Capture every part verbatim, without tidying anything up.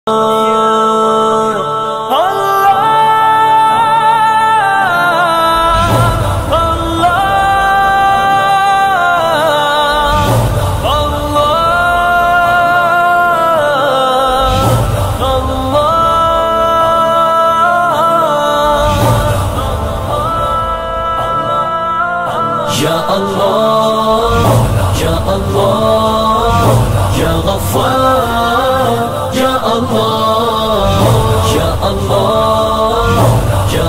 Ya Allah, Ya Allah, Ya Ghaffar, Ya Allah, Ya Allah, Ya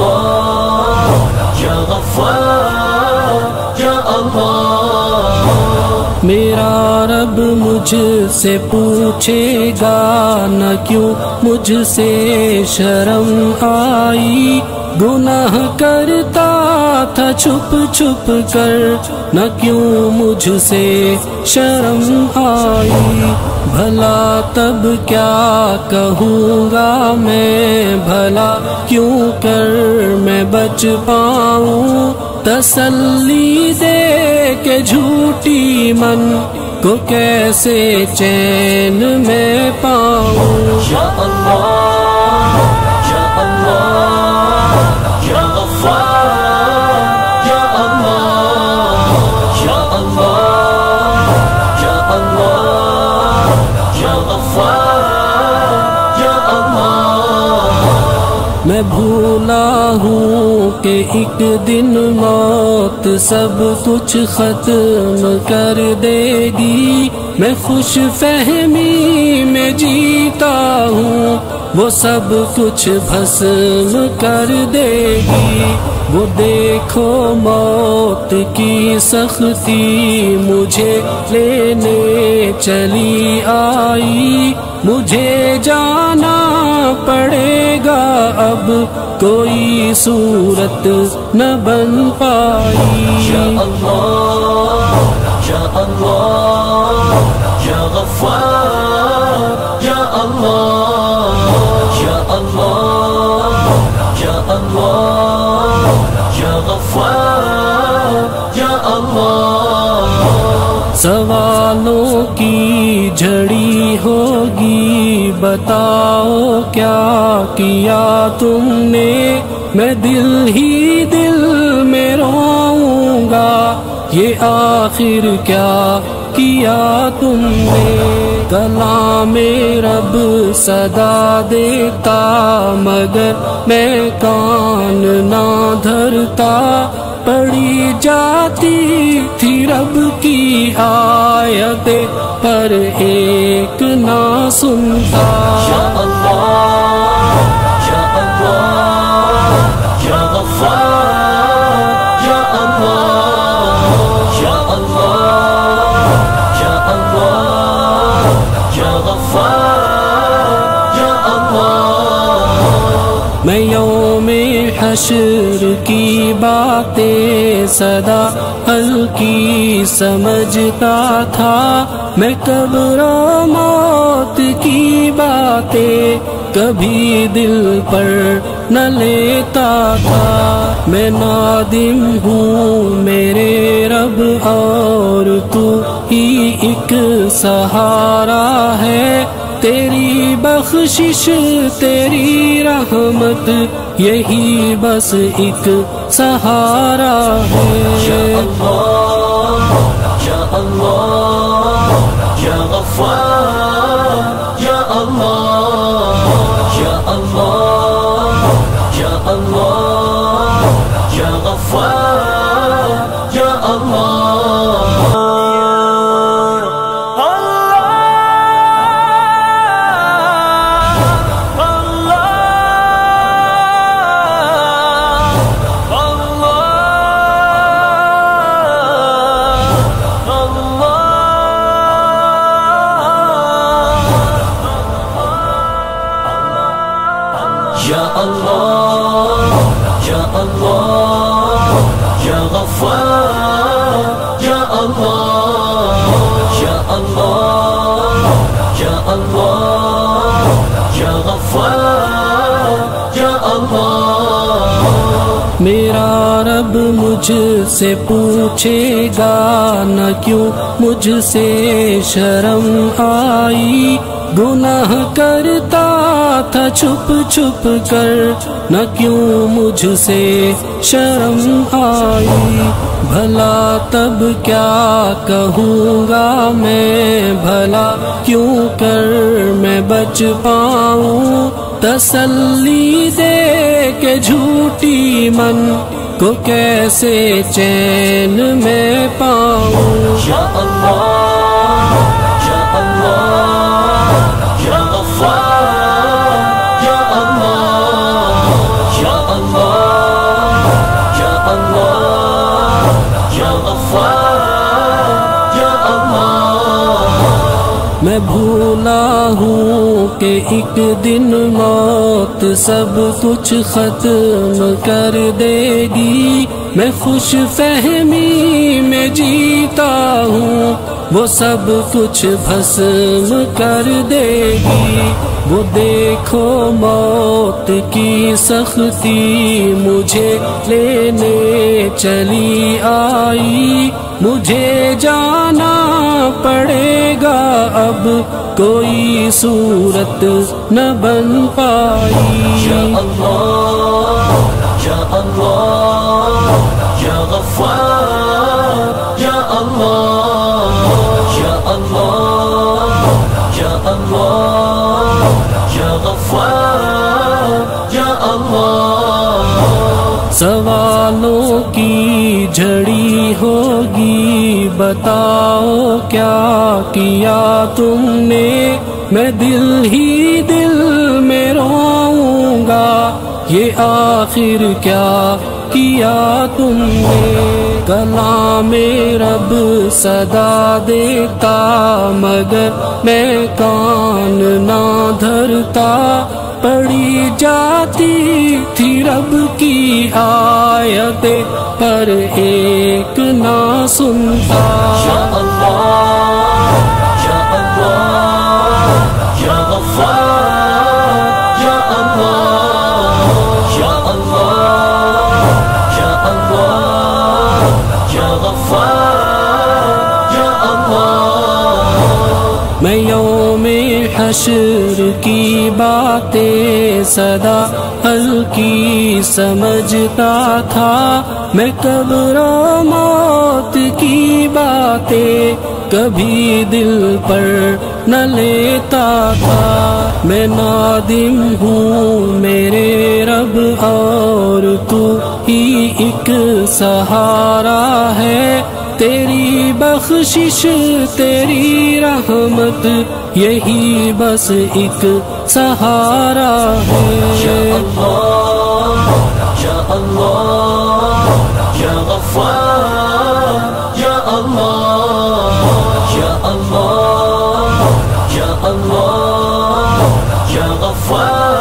Allah, Ya Ghaffar, Ya Allah. میرا رب مجھ سے پوچھے گا نہ کیوں مجھ سے شرم آئی، گناہ کرتا تھا چھپ چھپ کر نہ کیوں مجھ سے شرم آئی، بھلا تب کیا کہوں گا میں، بھلا کیوں کر میں بچ پاؤں، تسلی دے کے جھوٹی من کو کیسے چین میں پاؤں۔ یا اللہ، یا اللہ، یا غفار، یا اللہ، یا اللہ، یا اللہ، یا غفار، یا اللہ۔ میں بھولا ہوں کہ ایک دن موت سب کچھ ختم کر دے گی، میں خوش فہمی میں جیتا ہوں، وہ سب کچھ بھسم کر دے گی۔ وہ دیکھو موت کی سختی مجھے لینے چلی آئی، مجھے جانا پڑے گا اب کوئی صورت نہ بن پائی۔ یا اللہ، یا اللہ، یا غفار، یا اللہ، یا اللہ، یا اللہ، یا غفار، یا اللہ۔ سوالوں کی جھڑی ہوگی، بتاؤ کیا کیا تم نے، میں دل ہی دل میں روؤں گا، یہ آخر کیا کیا تم نے۔ کلام رب صدا دیتا مگر میں کان نہ دھرتا، پڑھی جاتی تھی رب کی آیتیں پر ایک نہ سنتا۔ یا اللہ، یا اللہ، یا غفار، یا اللہ، یا اللہ، یا اللہ، یا غفار، یا اللہ۔ میں یوم حشر کی باتیں سدا ہلکی سمجھتا تھا، میں قبر و موت کی باتیں کبھی دل پر نہ لیتا تھا، میں نادم ہوں میرے رب اور تو ہی ایک سہارا ہے، تیری بخشش تیری رحمت یہی بس ایک سہارا ہے۔ یا اللہ، یا اللہ، یا غفار، یا اللہ، یا اللہ، یا اللہ، یا غفار، یا اللہ۔ یا اللہ، یا اللہ، یا غفار، یا اللہ، یا اللہ، یا اللہ، یا غفار، یا اللہ۔ میرا رب مجھ سے پوچھے گا نہ کیوں مجھ سے شرم آئی، گناہ کرتا تھا چھپ چھپ کر، نہ کیوں مجھ سے شرم آئی، بھلا تب کیا کہوں گا میں، بھلا کیوں کر میں بچ پاؤں، تسلی دے کے جھوٹی من کو کیسے چین میں پاؤں۔ یا اللہ یا اللہ یا غفار، یا اللہ یا اللہ یا اللہ یا غفار، یا اللہ۔ میں بھولا ہوں کہ ایک دن موت سب کچھ ختم کر دے گی، میں خوش فہمی میں جیتا ہوں، وہ سب کچھ بھسم کر دے گی۔ وہ دیکھو موت کی سختی مجھے لینے چلی آئی، مجھے جانا پڑے گا اب کوئی صورت نہ بن پائی۔ یا اللہ یا اللہ یا غفار، یا اللہ یا اللہ یا اللہ یا غفار، یا اللہ۔ سوالوں کی جھڑی ہوگی، بتاؤ کیا کیا تم نے، میں دل ہی دل میں روؤں گا، یہ آخر کیا کیا تم نے۔ کلام رب صدا دیتا مگر میں کان نہ دھرتا، پڑھی جاتی تھی رب کی آیتیں پر ایک نہ سنتا۔ یا اللہ یا اللہ یا غفار، یا اللہ یا اللہ یا اللہ یا غفار، یا اللہ۔ میں یوم حشر کی باتیں صدا ہلکی سمجھتا تھا، میں قبر و موت کی باتیں کبھی دل پر نہ لیتا تھا۔ میں نادم ہوں میرے رب اور تو ہی ایک سہارا ہے، تیری بخشش تیری رحمت یہی بس ایک سہارا ہے۔ یا اللہ یا اللہ یا غفار، یا اللہ یا اللہ یا اللہ یا غفار۔